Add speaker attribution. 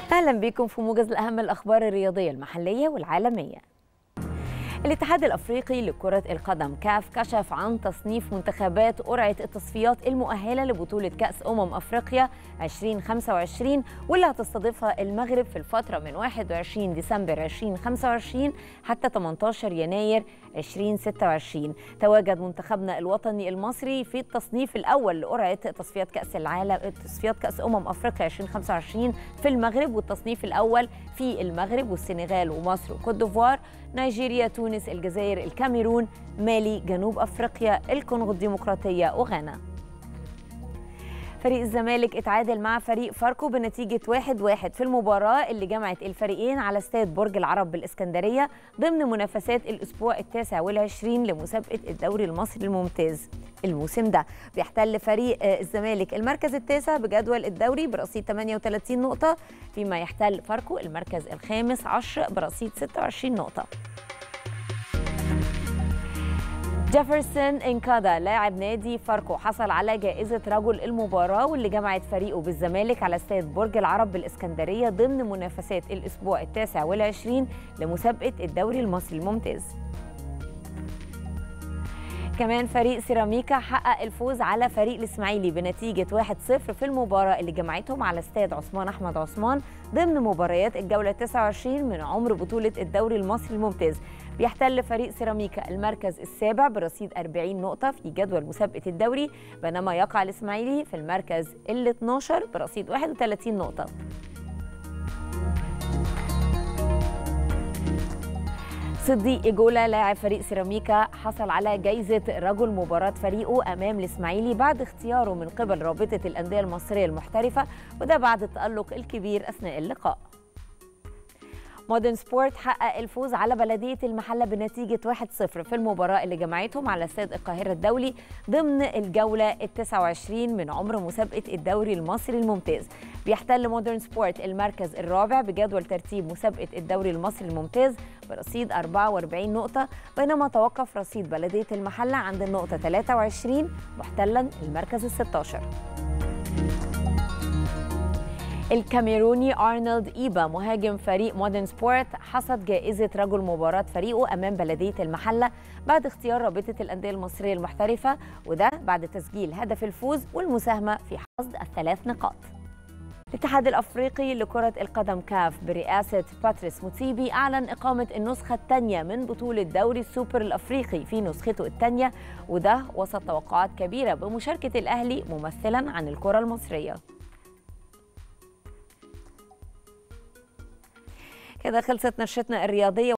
Speaker 1: أهلا بكم في موجز لأهم الأخبار الرياضية المحلية والعالمية. الاتحاد الأفريقي لكرة القدم كاف كشف عن تصنيف منتخبات قرعة التصفيات المؤهلة لبطولة كأس أفريقيا 2025 واللي هتستضيفها المغرب في الفترة من 21 ديسمبر 2025 حتى 18 يناير 2026. تواجد منتخبنا الوطني المصري في التصنيف الأول لقرعة تصفيات كأس العالم تصفيات كأس أفريقيا 2025 في المغرب، والتصنيف الأول في المغرب والسنغال ومصر وكوت ديفوار، نيجيريا، تونس، الجزائر، الكاميرون، مالي، جنوب أفريقيا، الكونغو الديمقراطية وغانا. فريق الزمالك اتعادل مع فريق فاركو بنتيجة 1-1 في المباراة اللي جمعت الفريقين على استاد برج العرب بالإسكندرية ضمن منافسات الأسبوع ال29 لمسابقة الدوري المصري الممتاز. الموسم ده بيحتل فريق الزمالك المركز التاسع بجدول الدوري برصيد 38 نقطة، فيما يحتل فاركو المركز الخامس 10 برصيد 26 نقطة. جيفرسون إنكادا لاعب نادي فاركو حصل على جائزة رجل المباراة واللي جمعت فريقه بالزمالك على استاد برج العرب بالإسكندرية ضمن منافسات الأسبوع ال29 لمسابقة الدوري المصري الممتاز. كمان فريق سيراميكا حقق الفوز على فريق الإسماعيلي بنتيجة 1-0 في المباراة اللي جمعتهم على استاد عثمان أحمد عثمان ضمن مباريات الجولة 29 من عمر بطولة الدوري المصري الممتاز. بيحتل فريق سيراميكا المركز السابع برصيد 40 نقطة في جدول مسابقة الدوري، بينما يقع الإسماعيلي في المركز ال12 برصيد 31 نقطة. صديق إيجولا لاعب فريق سيراميكا حصل على جائزة رجل مباراة فريقه أمام الإسماعيلي بعد اختياره من قبل رابطة الأندية المصرية المحترفة، وده بعد التألق الكبير أثناء اللقاء. مودرن سبورت حقق الفوز على بلدية المحلة بنتيجة 1-0 في المباراة اللي جمعتهم على استاد القاهرة الدولي ضمن الجولة ال29 من عمر مسابقة الدوري المصري الممتاز. بيحتل مودرن سبورت المركز الرابع بجدول ترتيب مسابقة الدوري المصري الممتاز برصيد 44 نقطة، بينما توقف رصيد بلدية المحلة عند النقطة 23 محتلا المركز ال16. الكاميروني أرنولد إيبا مهاجم فريق مودرن سبورت حصد جائزة رجل مباراة فريقه أمام بلدية المحلة بعد اختيار رابطة الأندية المصرية المحترفة، وده بعد تسجيل هدف الفوز والمساهمة في حصد ال3 نقاط. الاتحاد الأفريقي لكرة القدم كاف برئاسة باتريس موتسيبي أعلن إقامة النسخة الثانية من بطولة دوري السوبر الأفريقي في نسخته الثانية، وده وسط توقعات كبيرة بمشاركة الأهلي ممثلا عن الكرة المصرية. كده خلصت نشرتنا الرياضية.